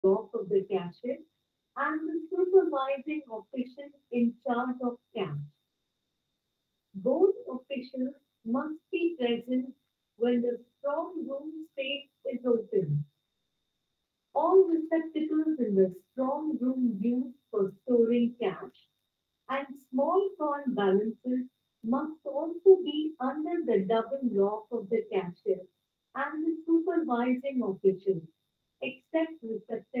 lock of the cashier and the supervising official in charge of cash. Both officials must be present when the strong room safe is opened. All receptacles in the strong room used for storing cash and small coin balances must also be under the double lock of the cashier and the supervising official, except receptacles